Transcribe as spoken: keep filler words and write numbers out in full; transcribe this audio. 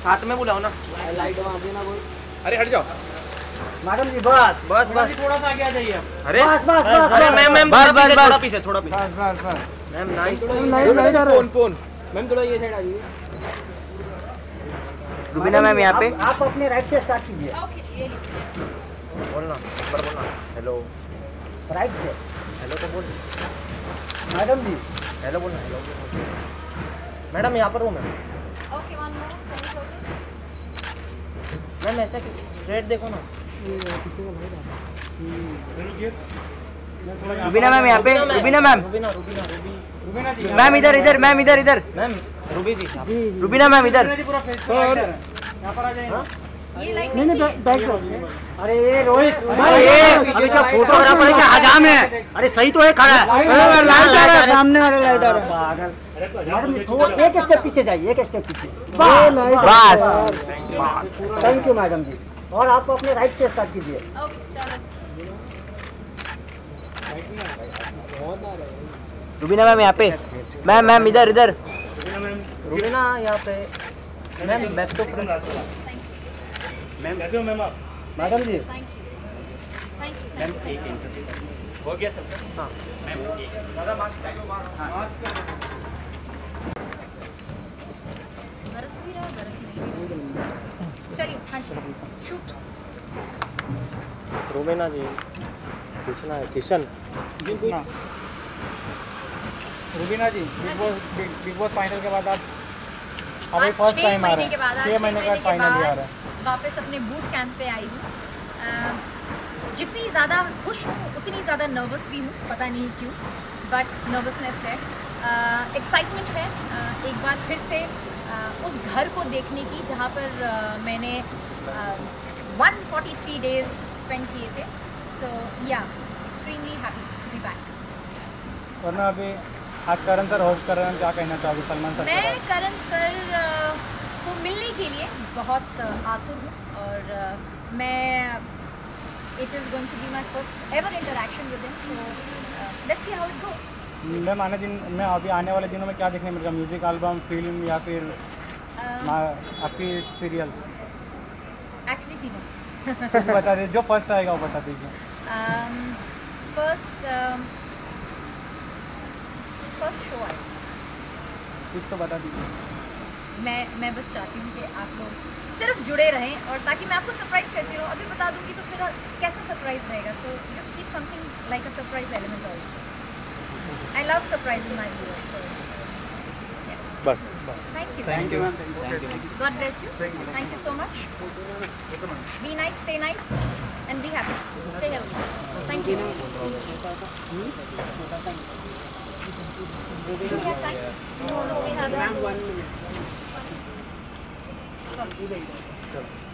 साथ में बुलाओ ना। लाइट वहाँ पे ना कोई। अरे हट जाओ मैडम जी बस बस बस थोड़ा सा आगे आ जाइए। अरे बस बस बस अरे मैम मैम बस, बस, बस। थोड़ा पीछे थोड़ा पीछे बस बस बस मैम नाइस। लाइट लाइट आ रहा है। फोन फोन मैम थोड़ा ये साइड आ जाइए। रुबीना मैम यहाँ पे। आप अपने राइट से स्टार्ट कीजिए। ओके ये लीजिए। बोलना पर बोलना हेलो राइट से हेलो तो बोल मैडम जी। हेलो बोलना हेलो मैडम यहाँ पर हूँ मैं। Okay one more second okay. Ma'am ऐसा स्ट्रेट देखो ना। रुबीना मैम यहाँ पे। रुबीना मैम। रुबीना रुबीना रूबी रुबीना जी मैम इधर इधर मैम इधर इधर। मैम रूबी जी रुबीना मैम इधर। पूरा फेस यहाँ पर आ जाइए। ये लाइट नहीं नहीं बैक अरे ये रोहित ये अभी क्या फोटोग्राफर है क्या हजाम है। अरे सही तो है खड़ा है। लाइट आ रहा है सामने वाला लाइट आ रहा है। पागल मैडम जी थोड़ा एक स्टेप पीछे जाइए एक स्टेप पीछे। बस थैंक यू मैडम जी। और आप अपने राइट से स्टार्ट कीजिए। ओके चलो। रुबीना मैम यहाँ पे। मैम मैम इधर इधर। रुबीना यहाँ पे ma'am back to front. Ma'am कैसे हो मैम आप? मैडम जी thank you thank you ma'am एक इंटरव्यू हो गया सबका। हाँ मैम दादा मास्क बरस भी रहा बरस नहीं भी रहा। चलिए हाँ जी शूट। रुबीना जी पूछना है Kishan Rubina ji Bigg Boss Bigg Boss final के बाद आप अभी आज फर्स्ट छः टाइम आ महीने रहे के बाद हैं। आज छः छः महीने महीने का के फाइनल आ रहा बाद है। वापस अपने बूट कैंप पे आई हूँ। अ, जितनी ज़्यादा खुश हूँ उतनी ज़्यादा नर्वस भी हूँ पता नहीं क्यों बट नर्वसनेस है एक्साइटमेंट है। अ, एक बार फिर से अ, उस घर को देखने की जहाँ पर अ, मैंने one forty three days spend किए थे। So yeah extremely happy to be back. वरना अभी आज करण सर होस्ट कर रहे हैं क्या कहना चाहोगे सलमान सर के मैं बाद? करण सर अ, को मिलने के लिए बहुत अ, आतुर हूँ और अ, मैं it is going to be my first ever interaction with him so let's see how it goes. Ma'am आने दिन में अभी आने वाले दिनों में क्या देखने मिलेगा? म्यूजिक एल्बम फिल्म या फिर ना- आपकी सीरियल? एक्चुअली तीनों। कुछ बता दीजिए जो फर्स्ट आएगा वो बता दीजिए। फर्स्ट फर्स्ट शो आए कुछ तो बता दीजिए। मैं मैं बस चाहती हूँ कि आप लोग सिर्फ जुड़े रहें और ताकि मैं आपको सरप्राइज करती रहूँ। अभी बता दूँगी तो फिर कैसा सरप्राइज रहेगा। So just keep something like a surprise element also. I love surprising my viewers so बस thank you thank you ma'am thank you. God bless you. Thank you so much. Be nice, stay nice, and be happy. Stay healthy. Thank you. Do we have time? No, no, we have time.